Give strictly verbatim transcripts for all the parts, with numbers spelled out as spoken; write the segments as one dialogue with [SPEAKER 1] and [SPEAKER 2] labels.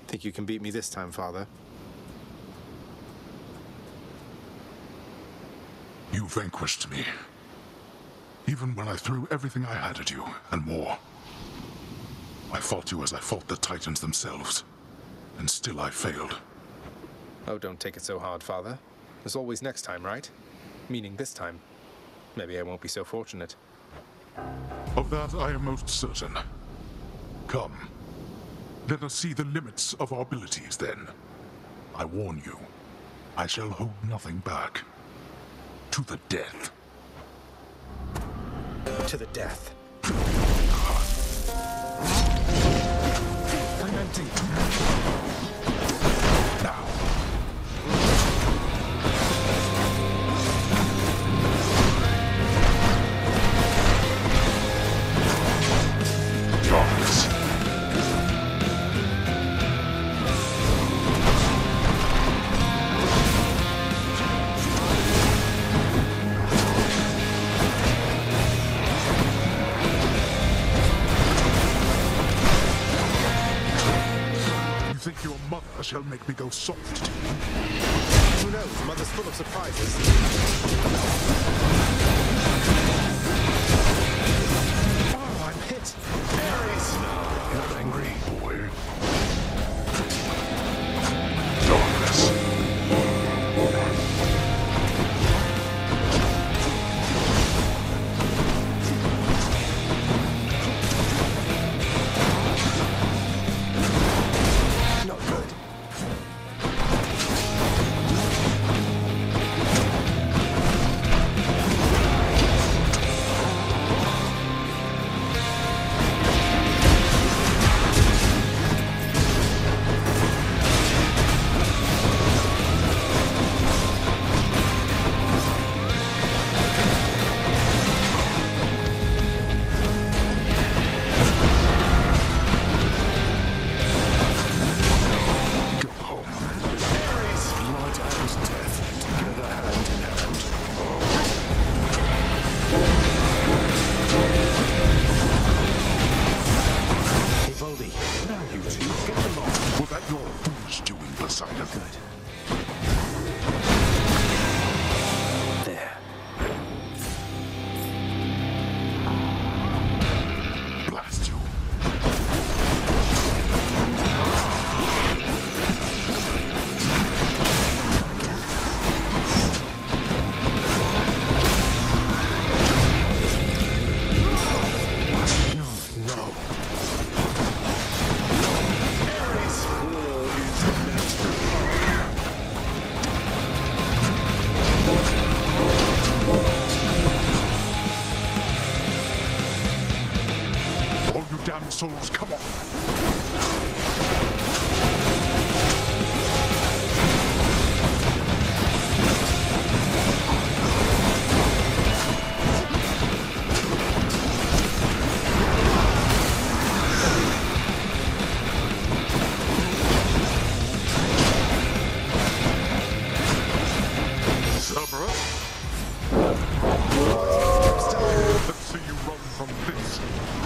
[SPEAKER 1] Think you can beat me this time, Father?
[SPEAKER 2] You vanquished me. Even when I threw everything I had at you, and more. I fought you as I fought the Titans themselves, and still I failed.
[SPEAKER 1] Oh, don't take it so hard, Father. There's always next time, right? Meaning this time. Maybe I won't be so fortunate.
[SPEAKER 2] Of that I am most certain. Come. Let us see the limits of our abilities, then. I warn you, I shall hold nothing back. To the death.
[SPEAKER 1] To the death. I'm empty.
[SPEAKER 2] Now. Darkness. Think your mother shall make me go soft to you?
[SPEAKER 1] Who knows? Mother's full of surprises. Oh, I'm hit. Ares!
[SPEAKER 2] You're angry, boy. Darkness. Souls, come on! Let's see you run from this.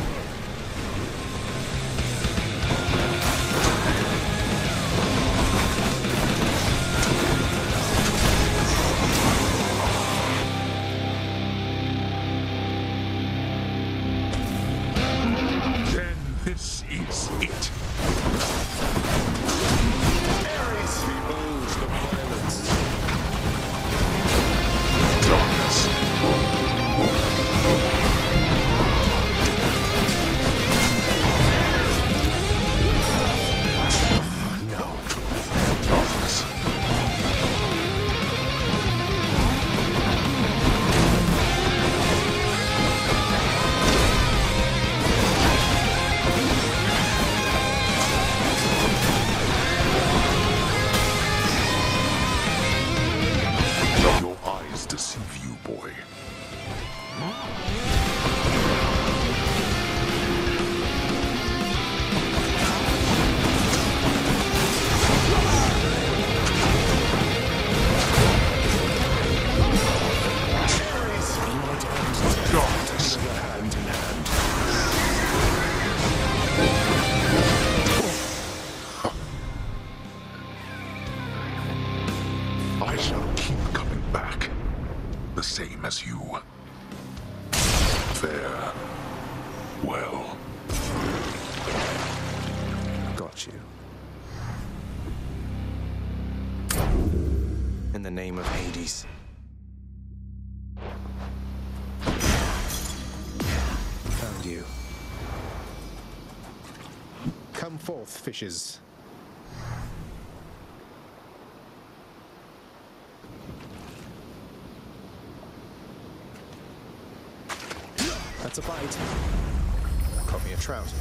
[SPEAKER 2] This is it.
[SPEAKER 1] Ares beholds the violence.
[SPEAKER 2] Darkness.
[SPEAKER 1] No.
[SPEAKER 2] Darkness.
[SPEAKER 3] enemies.
[SPEAKER 1] Found you. Come forth, fishes. That's a bite. Caught me a trout.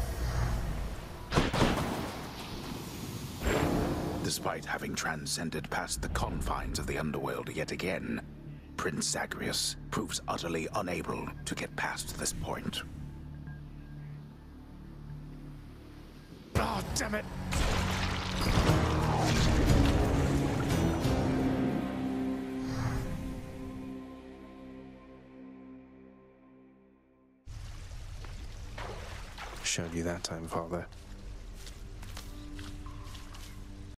[SPEAKER 4] Despite having transcended past the confines of the underworld yet again, Prince Zagreus proves utterly unable to get past this point.
[SPEAKER 1] Oh, damn it! Showed you that time, Father.